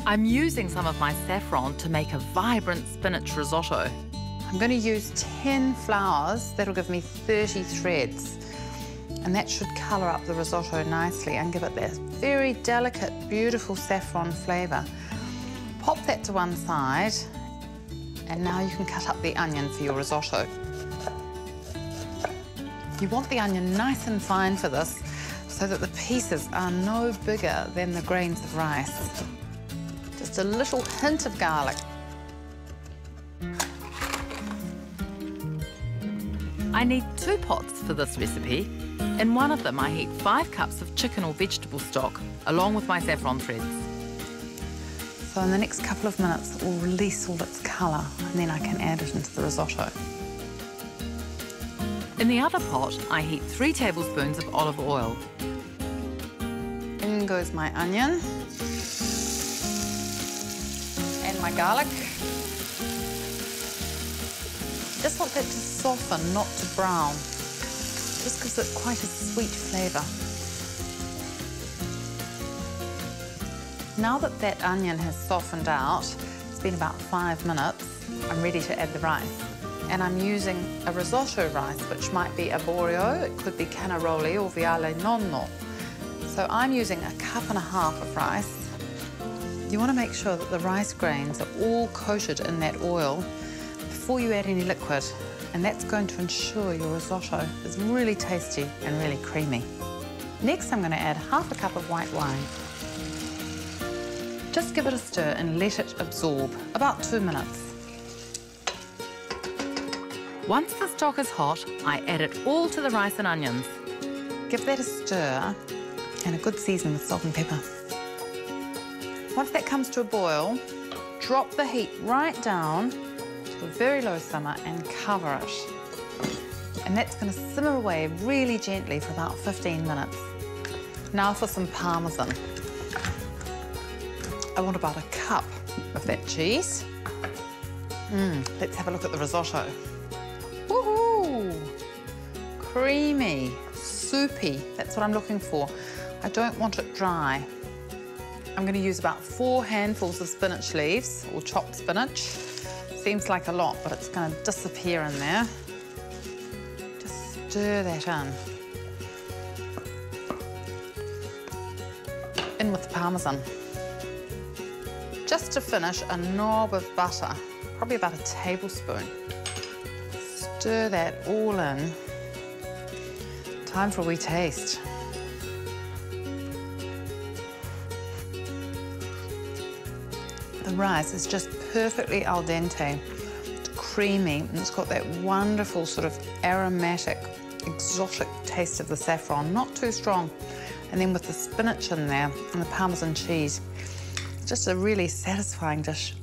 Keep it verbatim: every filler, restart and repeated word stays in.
I'm using some of my saffron to make a vibrant spinach risotto. I'm going to use ten flowers. That'll give me thirty threads. And that should colour up the risotto nicely and give it that very delicate, beautiful saffron flavour. Pop that to one side, and now you can cut up the onion for your risotto. You want the onion nice and fine for this, so that the pieces are no bigger than the grains of rice. Just a little hint of garlic. I need two pots for this recipe. In one of them, I heat five cups of chicken or vegetable stock, along with my saffron threads. So in the next couple of minutes, it will release all its colour, and then I can add it into the risotto. In the other pot, I heat three tablespoons of olive oil. In goes my onion and my garlic. Just want that to soften, not to brown. Just gives it quite a sweet flavour. Now that that onion has softened out, it's been about five minutes, I'm ready to add the rice. And I'm using a risotto rice, which might be arborio, it could be cannaroli or viale nonno. So I'm using a cup and a half of rice. You want to make sure that the rice grains are all coated in that oil before you add any liquid, and that's going to ensure your risotto is really tasty and really creamy. Next, I'm going to add half a cup of white wine. Just give it a stir and let it absorb, about two minutes. Once the stock is hot, I add it all to the rice and onions. Give that a stir and a good season with salt and pepper. Once that comes to a boil, drop the heat right down to a very low simmer and cover it. And that's going to simmer away really gently for about fifteen minutes. Now for some parmesan. I want about a cup of that cheese. Mm, let's have a look at the risotto. Woohoo! Creamy, soupy, that's what I'm looking for. I don't want it dry. I'm going to use about four handfuls of spinach leaves, or chopped spinach. Seems like a lot, but it's going to disappear in there. Just stir that in. In with the parmesan. Just to finish, a knob of butter, probably about a tablespoon. Stir that all in. Time for a wee taste. The rice is just perfectly al dente. It's creamy, and it's got that wonderful sort of aromatic, exotic taste of the saffron, not too strong. And then with the spinach in there and the Parmesan cheese, it's just a really satisfying dish.